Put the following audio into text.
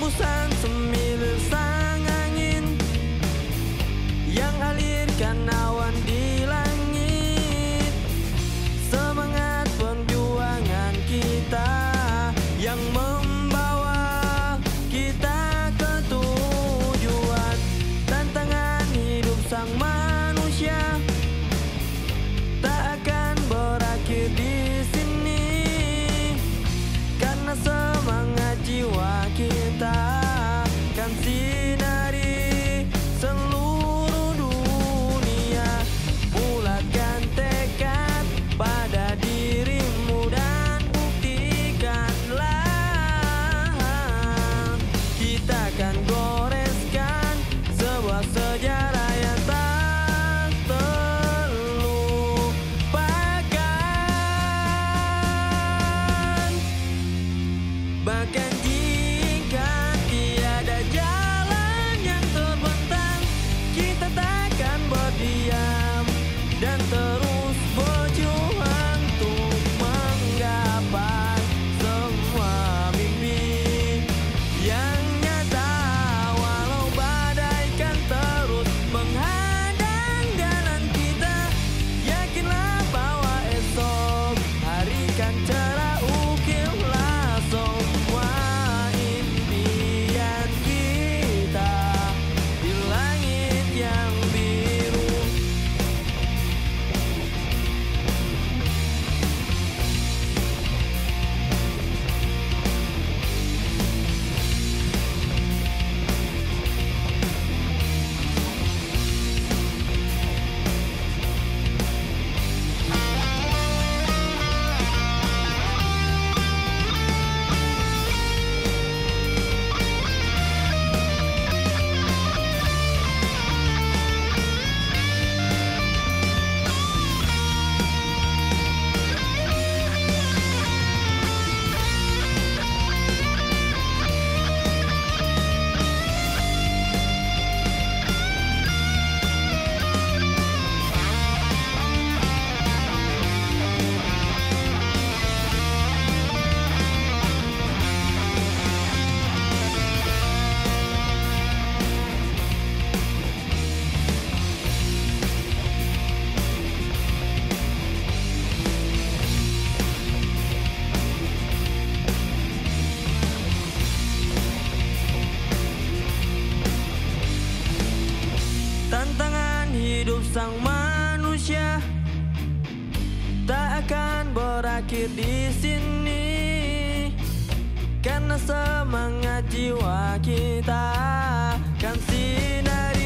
Hembusan semilir sang angin yang alirkan awan di langit. Semangat perjuangan kita yang membawa kita ke tujuan. Tantangan hidup sang manusia tak akan berakhir di sini, karena semangat jiwa kita kan sinari seluruh dunia. Bulatkan tekad pada dirimu dan buktikanlah. Kita akan goreskan sebuah sejarah yang tak terlupakan. Bahkan jika tiada jalan yang terbentang, kita takkan berdiam dan terus berjuang untuk menggapai semua mimpi yang nyata. Walau badai kan terus menghadang jalan kita, yakinlah bahwa esok hari kan cerah. Ukirlah semua impian kita di langit yang biru. Tantangan hidup sang manusia tak akan berakhir di sini, karena semangat jiwa kita kan sinari